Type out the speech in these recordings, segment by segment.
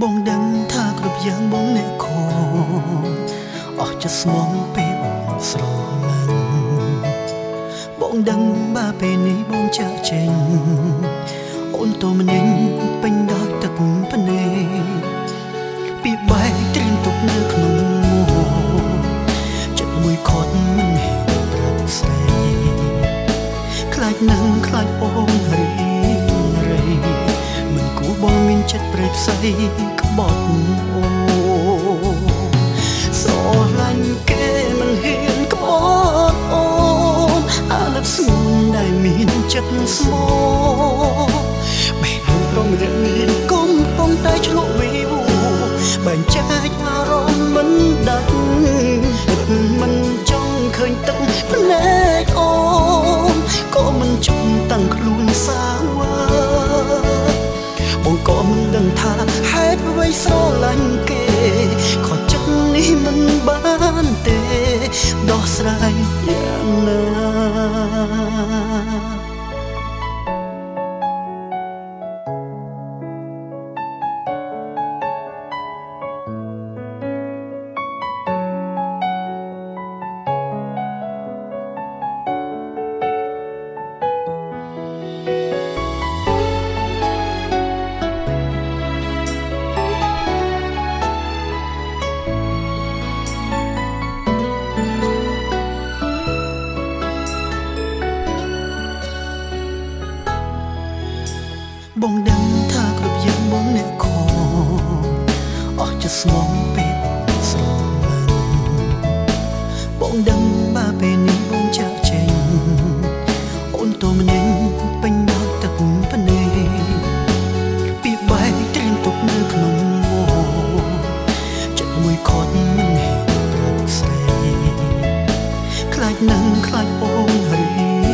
បងដឹងថាគ្រប់យ៉ាងបងអ្នកខំអស់ចិត្តស្មងពេលអូនស្រឡាញ់បងដឹងបើពេលនេះបងចាក់ចេញអូនទៅម្នាក់ពេញដោយទឹកភ្នែកពីបែកត្រៀមទុកនៅក្នុងចិត្តមួយខត់មិនហេតុប្រាប់ស្រីខ្លាចនឹងខ្លាចអូនរីមិនគួរបងមានចិត្តប្រេតផ្សៃក្បត់អូស្រឡាញ់គេមិនហ៊ានក្បត់អូនអាណិតស្ងួនដែលមានចិត្តស្មោះបែរទៅរំលឹកនេះកំពុងតែឆ្លក់វីវបែងចែកអារម្មណ៍មិនដឹងមិនចង់ឃើញទឹកភ្នែកអូនក៏មិនចង់តាំងខ្លួនសាវ៉ាបងក៏មិនដឹងថាហេតុអ្វីស្រឡាញ់គេខុសចិត្តនេះមិនបានទេដោះស្រាយយ៉ាងណាបងដឹងថាគ្រប់យ៉ាងបងអ្នកខំអស់ចិត្តស្មងពេលស្រឡាញ់បងដឹងបើពេលនេះបងចាក់ចេញអូនទៅម្នាក់ពេញដោយទឹកភ្នែកពីបែកត្រៀមទុកនៅក្នុងចិត្តមួយខត់មិនហេតុប្រាប់ស្រីខ្លាចនឹងខ្លាចអូនរី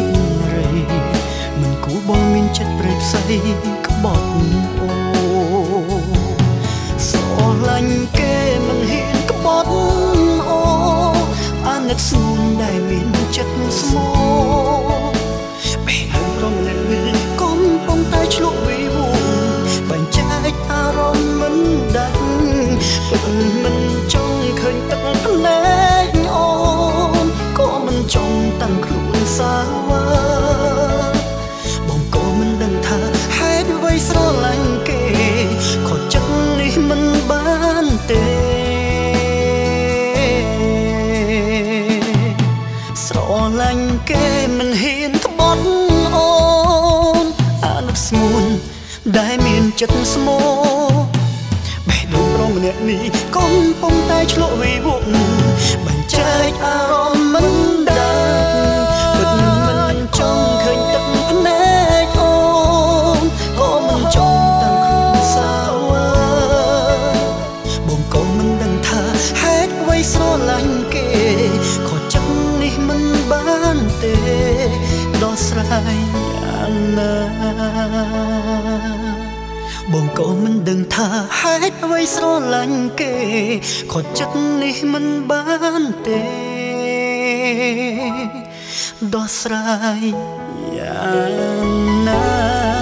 មិនគួរបងមានចិត្តប្រេតផ្សៃក្បត់អូស្រឡាញ់គេមិនហ៊ានក្បត់អូអាណិតស្ងួនដែលមានចិត្តស្មោះពេលហើយរំលឹកនេះកំពុងតែឆ្លក់វីវបែងចែកអារម្មណ៍មិនដឹងមិនចង់ឃើញទឹកភ្នែកអូនក៏មិនចង់តាំងខ្លួនសាវ៉ាស្រឡាញ់គេខុសចិត្តនេះមិនបានទេស្រឡាញ់គេមិនហ៊ានក្បត់អូនអាណិតស្ងួនដែលមានចិត្តស្មោះបេះដូងរងម្នាក់នេះកំពុងតែឆ្លក់វីវបែងចែកអារម្មណ៍មិនដឹងពិតមិនចង់ឃើញទឹកភ្នែកអូនក៏មិនចង់តាំងខ្លួនសាវ៉ាបងក៏មិនដឹងថាហេតុអ្វីស្រឡាញ់គេខុសចិត្តនេះមិនបានទេដោះស្រាយយ៉ាងណាបងក៏មិនដឹងថាហេតុអ្វីស្រឡាញ់គេខុសចិត្តនេះមិនបានទេដោះស្រាយយ៉ាងណា